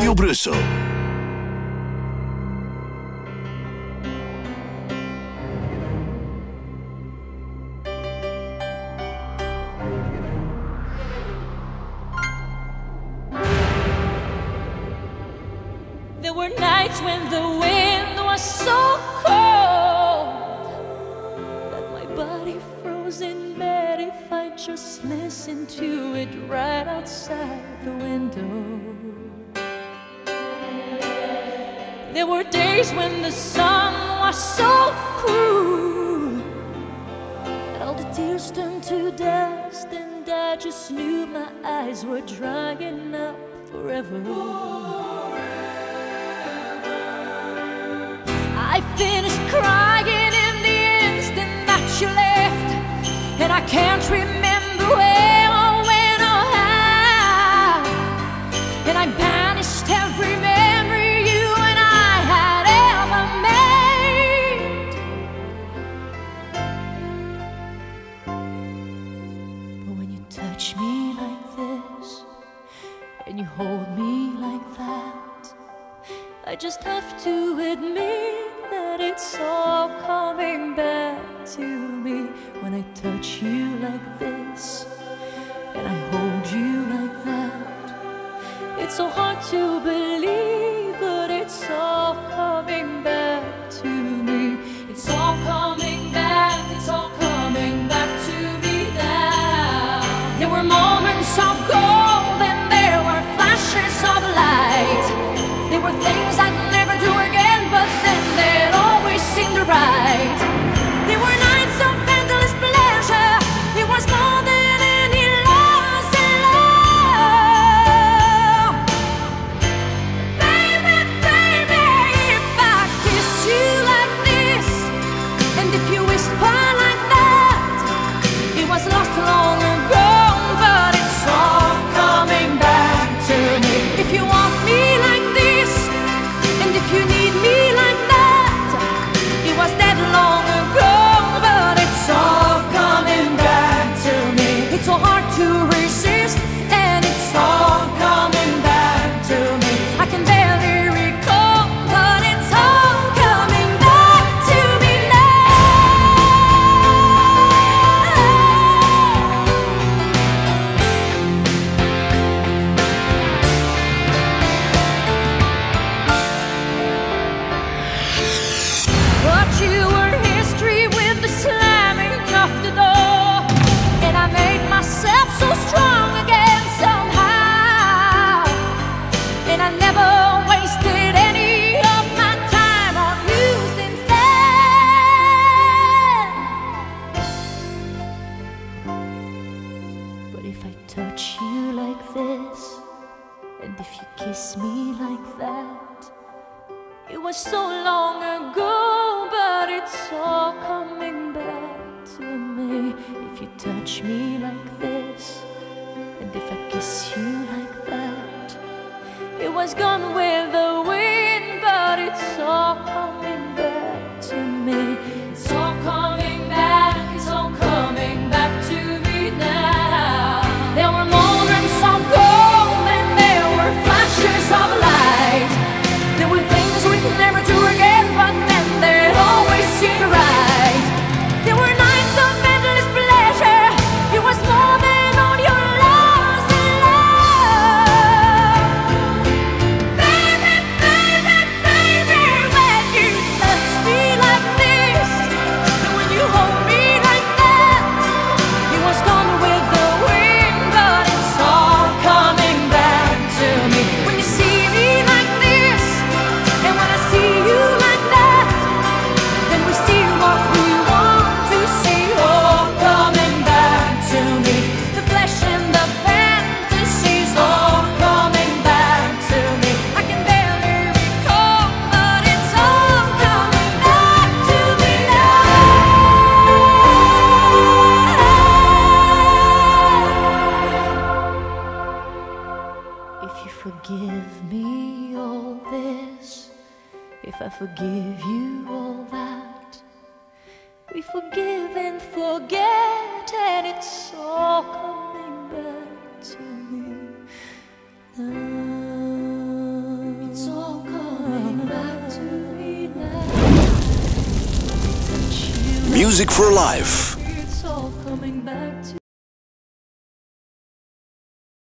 Radio Brussel. There were nights when the wind was so cold that my body froze in bed if I just listened to it right outside the window. There were days when the sun was so cruel that all the tears turned to dust, and I just knew my eyes were drying up forever. I finished crying in the instant that you left, and I can't remember where or when or how, and I banished every memory you and I had ever made. But when you touch me like this, and you hold me like that, I just have to admit that it's all coming back to me. When I touch you like this and I hold you like that, it's so hard to believe, but it's all coming back to me. It's all coming back, it's all coming back to me now. There were moments of gold and there were flashes of light. There were things I'd never do again, but then they'd always seem right. There were nights of endless pleasure. It was more than any loss in love. Baby, baby, if I kiss you like this, and if you whisper like that, it was lost long ago, but it's all coming back to me. If you want me like this, and if you need me like that, it was that long ago, but it's all coming back to me. It's so hard to resist, and it's all coming back to me. I can barely recall, but it's all coming back to me But you were history with the slamming of the door, and I made myself so strong again somehow, and I never wasted any of my time on you since then. But if I touch you like this, and if you kiss me like that, it was so long ago, but it's all coming back to me. If you touch me like this, and if I kiss you like that, it was gone with the wind, but it's all coming back to me. It's all coming back, it's all coming back to me now. There were moments of gold and there were flashes of light. There were things we'd never do again, but then they'd always seem right. There were nights of endless pleasure. It was more than all your loss in love. Baby, baby, baby, when you touch me like this, and when you hold me like that, it was gone with the wind, but it's all coming back to me. When you see me like this, and when I see you like that, then we see what we want to see, all coming back to me. The flesh and the fantasies, all coming back to me. I can barely recall, but it's all coming back to me now. If you forgive me all this, if I forgive you all that, we forgive and forget, and it's all coming back to me now. Music for Life. It's all coming back to